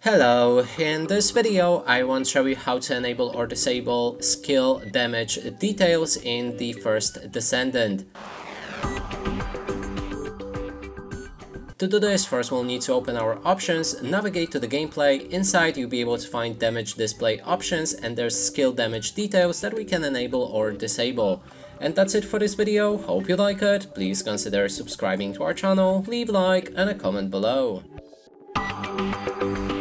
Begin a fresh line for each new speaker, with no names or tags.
Hello, in this video I want to show you how to enable or disable skill damage details in the First Descendant. To do this, first we'll need to open our options, navigate to the gameplay. Inside you'll be able to find damage display options, and there's skill damage details that we can enable or disable. And that's it for this video. Hope you like it. Please consider subscribing to our channel, leave a like and a comment below.